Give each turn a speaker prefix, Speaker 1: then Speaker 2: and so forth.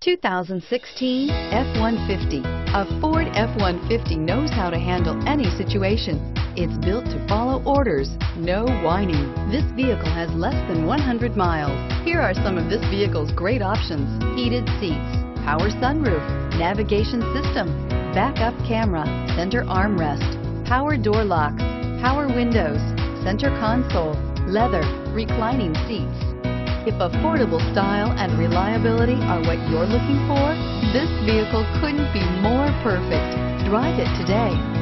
Speaker 1: 2016 F-150. A Ford F-150 knows how to handle any situation. It's built to follow orders, no whining. This vehicle has less than 100 miles. Here are some of this vehicle's great options: heated seats, power sunroof, navigation system, backup camera, center armrest, power door locks, power windows, center console, leather, reclining seats. If affordable style and reliability are what you're looking for, this vehicle couldn't be more perfect. Drive it today.